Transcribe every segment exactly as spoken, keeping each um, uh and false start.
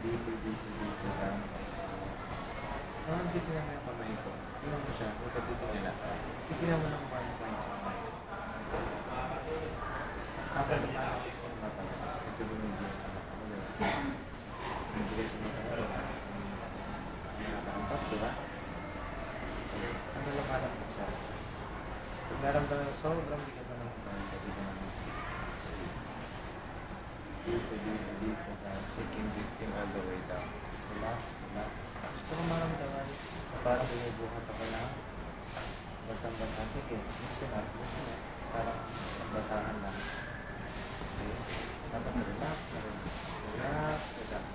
Dito, dito, dito lang. Parang dito lang yung kamay ko. Tingnan mo siya, huwag ka dito nila. Tingnan mo lang one point sa kamay. Kapag naman ako sa mata, ito bumibigyan sa mata ko. Bumibigyan sa mata ko. Nakakampat, diba? Ano lang parang ko siya? Pag naramdaman mo, sobrang bigat na ng kamay. Dito naman. Dito, dito, dito. Sinking drifting all the way down. Relax, relax. Gusto ko maramdaman na parang bumubuhat ako na basang-basang. Sige, gusto na, gusto na. Parang basahan lang. Okay? Dapat relax, relax, relax.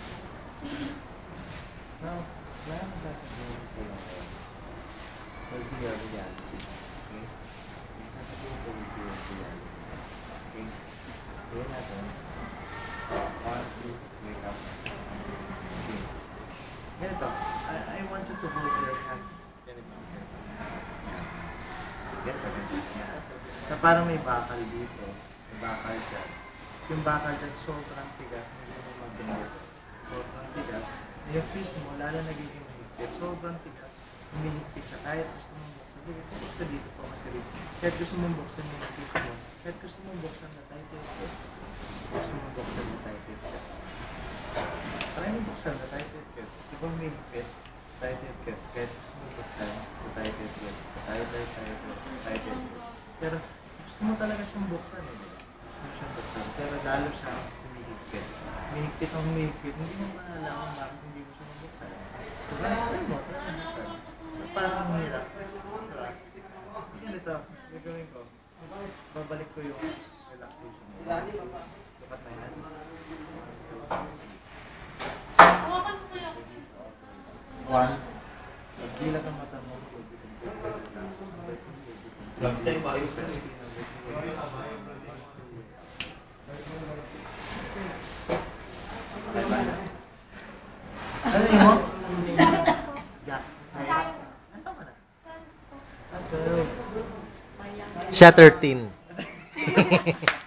Now, wala mo sasabihin sa iyo. Will be your reality. Okay? Sasabihin ko will be your reality. Okay? Kaya natin. One, two, wake up. Okay. Ganito. I, I want you to hold your hands. Ganito. Ganito, ganito. Na parang may bakal dito. May bakal dyan. Yung bakal dyan, sobrang tigas. Hindi mo mag-breathe. Sobrang tigas. Yung fist mo, lalo nagiging mahigpit. Sobrang tigas. Humihigpit siya. Kahit gusto mong buksan. Sige, pumus ka dito, pumus ka dito. Kahit gusto mong buksan yung fist mo. Kahit gusto mong buksan na tayo fist. Gusto mong buksan na tayo fist. Try mo buksan na tayo fist. Di ba may higpit? Tayo fist. Kahit gusto mong buksan na tayo fist. Tayo tayo tayo tayo fist. Pero gusto mo talaga siyang buksan eh. Gusto mo siyang buksan. Pero lalo siya humihigpit. Humihigpit ang humihigpit. Hindi mo malalaman bakit hindi mo siya mabuksan. Diba? Try mo. Try mo buksan. Parang hirap. Diba? Ganito. Gagawin ko. Babalik ko yung relaxation mo. Look at my hands. One. Magbilat ang mata mo. Labsay ba yung pwede? Ano yun mo? Jack. Ano ka na? Siya thirteen.